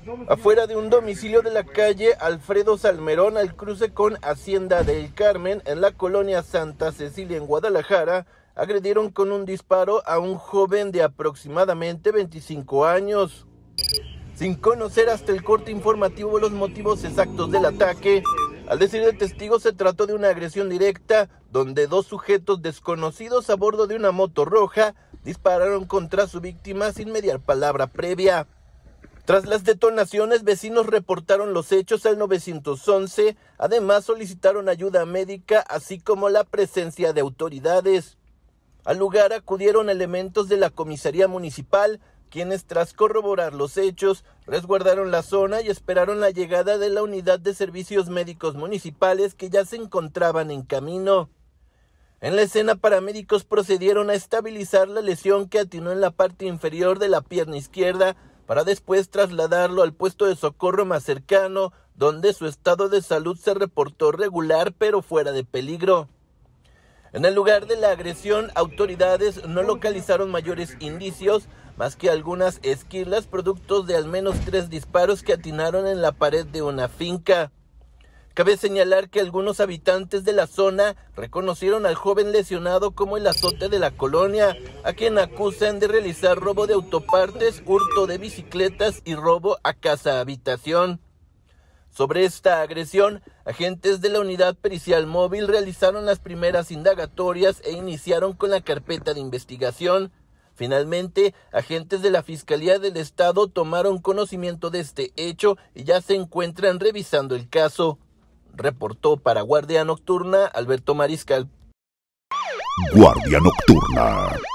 afuera de un domicilio de la calle Alfredo Salmerón al cruce con Hacienda del Carmen en la colonia Santa Cecilia en Guadalajara, agredieron con un disparo a un joven de aproximadamente 25 años. Sin conocer hasta el corte informativo los motivos exactos del ataque, al decir de testigos se trató de una agresión directa donde dos sujetos desconocidos a bordo de una moto roja dispararon contra su víctima sin mediar palabra previa. Tras las detonaciones, vecinos reportaron los hechos al 911, además solicitaron ayuda médica así como la presencia de autoridades. Al lugar acudieron elementos de la comisaría municipal, quienes tras corroborar los hechos, resguardaron la zona y esperaron la llegada de la unidad de servicios médicos municipales que ya se encontraban en camino. En la escena, paramédicos procedieron a estabilizar la lesión que atinó en la parte inferior de la pierna izquierda para después trasladarlo al puesto de socorro más cercano, donde su estado de salud se reportó regular pero fuera de peligro. En el lugar de la agresión, autoridades no localizaron mayores indicios, más que algunas esquirlas productos de al menos 3 disparos que atinaron en la pared de una finca. Cabe señalar que algunos habitantes de la zona reconocieron al joven lesionado como el azote de la colonia, a quien acusan de realizar robo de autopartes, hurto de bicicletas y robo a casa-habitación. Sobre esta agresión, agentes de la unidad pericial móvil realizaron las primeras indagatorias e iniciaron con la carpeta de investigación. Finalmente, agentes de la Fiscalía del Estado tomaron conocimiento de este hecho y ya se encuentran revisando el caso. Reportó para Guardia Nocturna Alberto Mariscal. Guardia Nocturna.